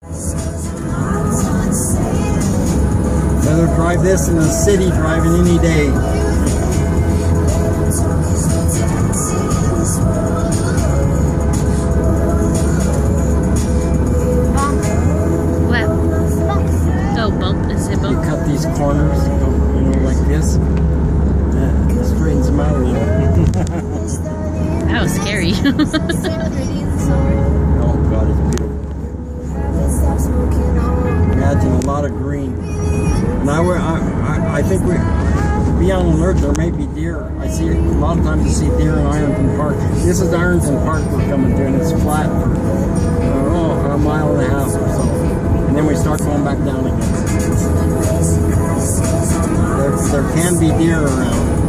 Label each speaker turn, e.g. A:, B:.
A: Rather drive this in the city driving any day. You cut these corners, you know, like this. That straightens them out a little.
B: That was scary.
A: Oh God, it's beautiful. Imagine a lot of green. And I think we be on alert. There may be deer. I see a lot of times you see deer in Ironton Park. This is Ironton Park we're coming to, and it's flat for a mile and a half or so. And then we start going back down again. There can be deer around.